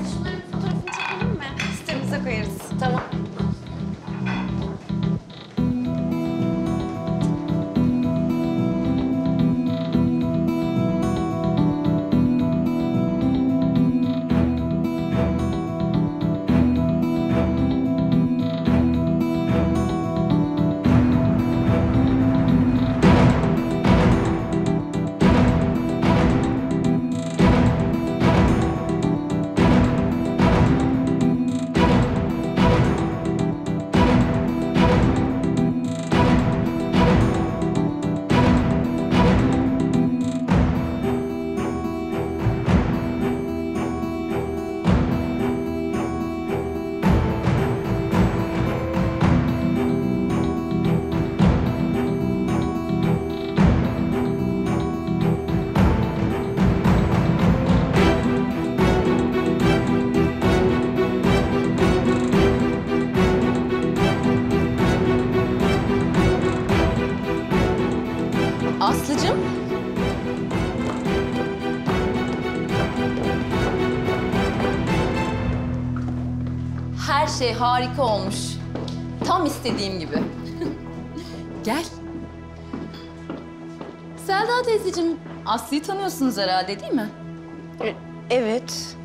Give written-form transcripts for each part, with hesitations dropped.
Şunların fotoğrafını çekelim mi? Sitemize koyarız. Tamam. Aslı'cığım. Her şey harika olmuş. Tam istediğim gibi. Gel. Selda teyzeciğim, Aslı'yı tanıyorsunuz herhalde değil mi? Evet.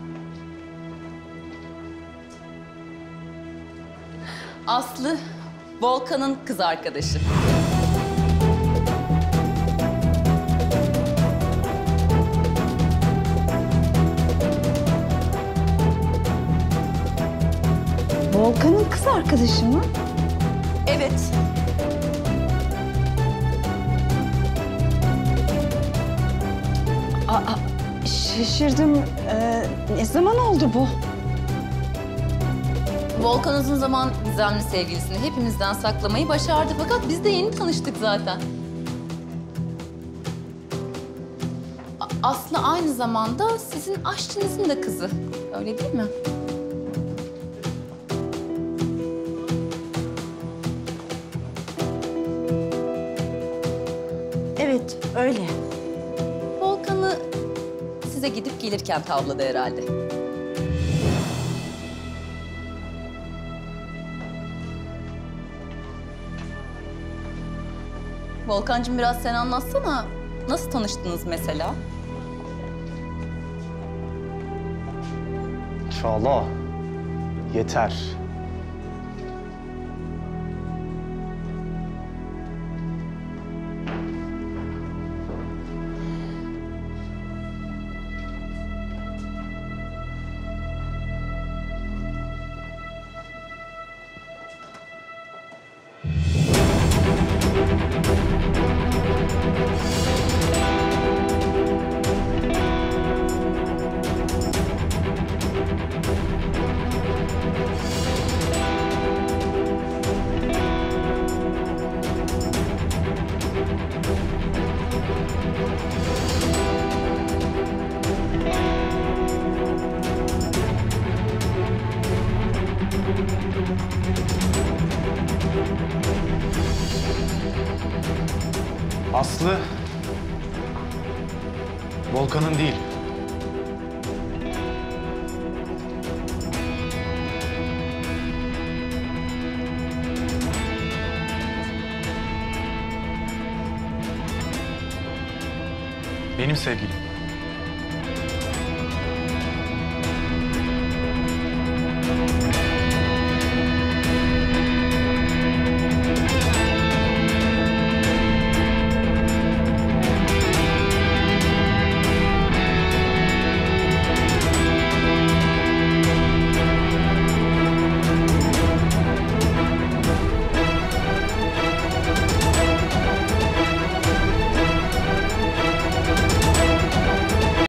Aslı, Volkan'ın kız arkadaşı. Volkan'ın kız arkadaşı mı? Evet. Şaşırdım. Ne zaman oldu bu? Volkan uzun zaman gizemli sevgilisini hepimizden saklamayı başardı. Fakat biz de yeni tanıştık zaten. Aslı aynı zamanda sizin aşçınızın da kızı. Öyle değil mi? Evet, öyle. Volkan'ı size gidip gelirken tavladı herhalde. Volkancığım biraz sen anlatsana. Nasıl tanıştınız mesela? Çağla, yeter. Aslı, Volkan'ın değil. Benim sevgilim.